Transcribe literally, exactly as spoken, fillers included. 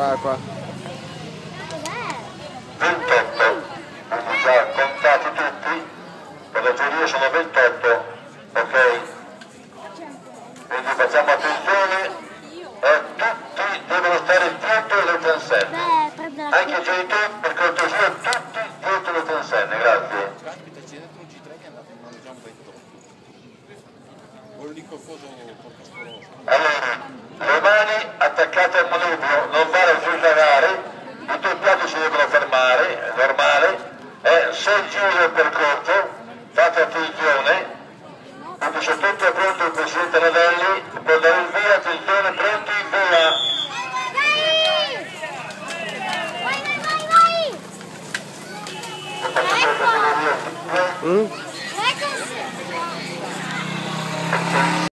Qua, qua. ventotto, quindi già contati tutti, per la giuria sono ventotto, ok? Quindi facciamo attenzione e tutti devono stare dietro le transenne, anche i genitori per cortesia tutti dietro le transenne, grazie. Caspita, c'è dentro un G tre che è andato in mano già un ventotto. Quello lì col coso porca sporosa. Allora, le mani attaccate al manubrio, non fare sul cagare, i doppiati si devono fermare, è normale, e se giro il percorso, fate attenzione, quindi se tutto è pronto il Presidente